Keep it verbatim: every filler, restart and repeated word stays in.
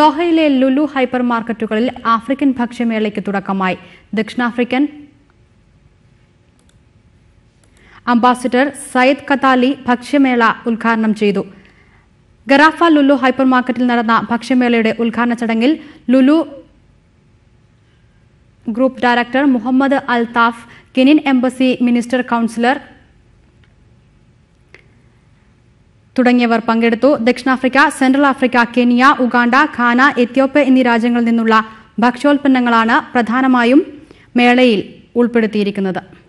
ദോഹയിലെ Lulu hyper മാർക്കറ്റുകളിൽ African ഭക്ഷ്യമേളയ്ക്ക് തുടക്കമായി. ദക്ഷിണാഫ്രിക്കൻ അംബാസിഡർ സയ്യിദ് ഖത്താലി ഭക്ഷ്യമേള ഉദ്ഘാടനം ചെയ്തു. ഗറാഫ ലുലു ഹൈപ്പർ മാർക്കറ്റിൽ നടന്ന ഭക്ഷ്യമേളയുടെ ഉദ്ഘാടന ചടങ്ങിൽ Lulu group director Muhammad Althaf, Kenyan embassy minister counsellor തുടങ്ങിയവർ പങ്കെടുത്തു. ദക്ഷിണാഫ്രിക്ക, central Africa, Kenya, Uganda, Ghana, Ethiopia എന്നീ രാജ്യങ്ങളിൽ നിന്നുള്ള ഭക്ഷ്യോൽപ്പന്നങ്ങളാണ് പ്രധാനമായും മേളയിൽ ഉൾപ്പെടുത്തിയിരിക്കുന്നത്.